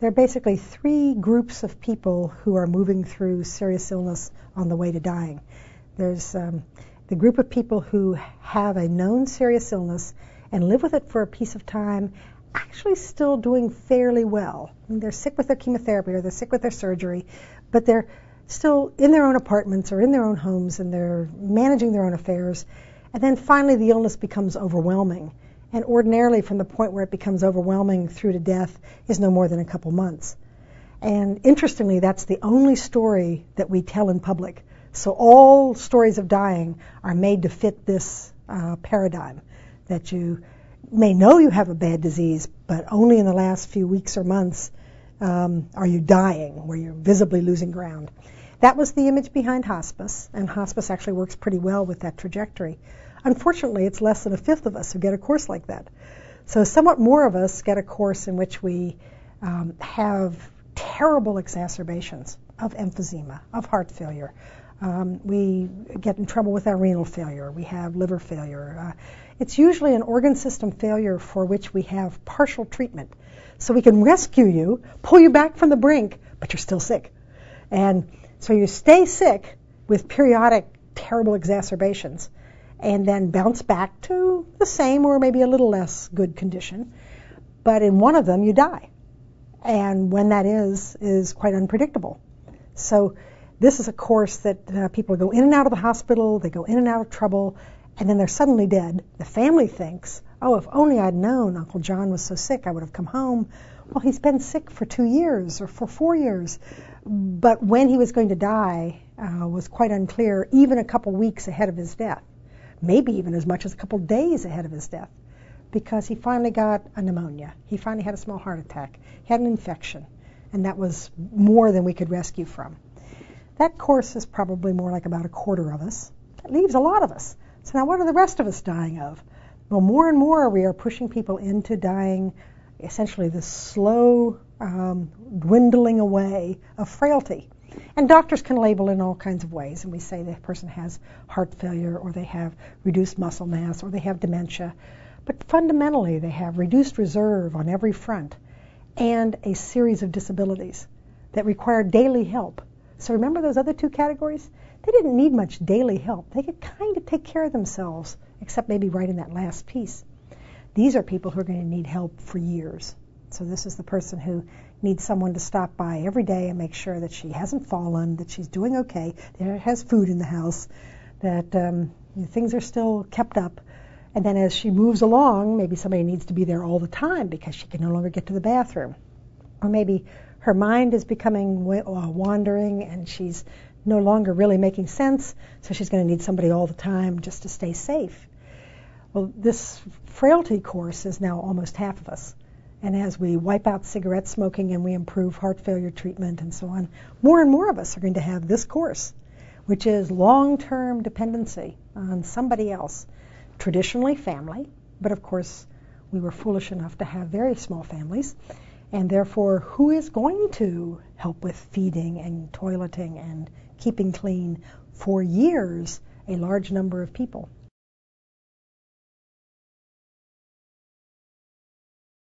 There are basically three groups of people who are moving through serious illness on the way to dying. There's the group of people who have a known serious illness and live with it for a piece of time, actually still doing fairly well. I mean, they're sick with their chemotherapy or they're sick with their surgery, but they're still in their own apartments or in their own homes and they're managing their own affairs. And then finally the illness becomes overwhelming. And ordinarily from the point where it becomes overwhelming through to death is no more than a couple months. And interestingly, that's the only story that we tell in public. So all stories of dying are made to fit this paradigm, that you may know you have a bad disease, but only in the last few weeks or months are you dying, where you're visibly losing ground. That was the image behind hospice, and hospice actually works pretty well with that trajectory. Unfortunately, it's less than a fifth of us who get a course like that. So somewhat more of us get a course in which we have terrible exacerbations of emphysema, of heart failure. We get in trouble with our renal failure. We have liver failure. It's usually an organ system failure for which we have partial treatment. So we can rescue you, pull you back from the brink, but you're still sick. And so you stay sick with periodic terrible exacerbations and then bounce back to the same or maybe a little less good condition. But in one of them, you die. And when that is quite unpredictable. So this is a course that people go in and out of the hospital, they go in and out of trouble, and then they're suddenly dead. The family thinks, oh, if only I'd known Uncle John was so sick, I would have come home. Well, he's been sick for 2 years or for 4 years. But when he was going to die was quite unclear, even a couple weeks ahead of his death, maybe even as much as a couple days ahead of his death, because he finally got a pneumonia. He finally had a small heart attack. He had an infection, and that was more than we could rescue from. That course is probably more like about a quarter of us. That leaves a lot of us. So now what are the rest of us dying of? Well, more and more we are pushing people into dying essentially the slow dwindling away of frailty. And doctors can label in all kinds of ways, and we say the person has heart failure, or they have reduced muscle mass, or they have dementia. But fundamentally, they have reduced reserve on every front and a series of disabilities that require daily help. So remember those other two categories? They didn't need much daily help. They could kind of take care of themselves, except maybe right in that last piece. These are people who are going to need help for years. So this is the person who needs someone to stop by every day and make sure that she hasn't fallen, that she's doing okay, that has food in the house, that things are still kept up. And then as she moves along, maybe somebody needs to be there all the time because she can no longer get to the bathroom. Or maybe her mind is becoming wandering and she's no longer really making sense, so she's going to need somebody all the time just to stay safe. Well, this frailty course is now almost half of us. And as we wipe out cigarette smoking and we improve heart failure treatment and so on, more and more of us are going to have this course, which is long-term dependency on somebody else. Traditionally family, but of course we were foolish enough to have very small families, and therefore who is going to help with feeding and toileting and keeping clean for years a large number of people?